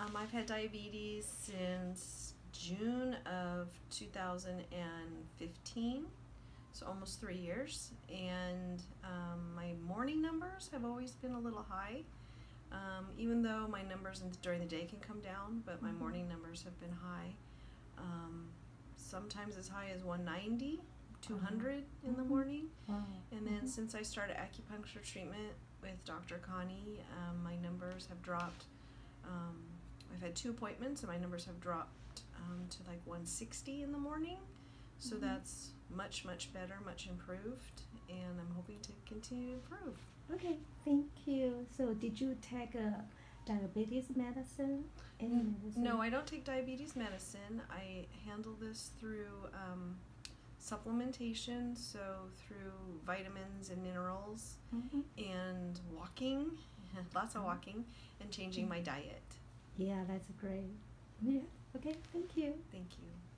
I've had diabetes since June of 2015, so almost 3 years. And my morning numbers have always been a little high, even though my numbers during the day can come down, but my morning numbers have been high. Sometimes as high as 190, 200 in the morning. Wow. And then since I started acupuncture treatment with Dr. Connie, my numbers have dropped. I've had 2 appointments and my numbers have dropped to like 160 in the morning. So that's much, much better, much improved, and I'm hoping to continue to improve. Okay, thank you. So did you take a diabetes medicine? Any medicine? No, I don't take diabetes medicine. I handle this through supplementation, so through vitamins and minerals and walking, lots of walking, and changing my diet. Yeah, that's great. Yeah, okay, thank you. Thank you.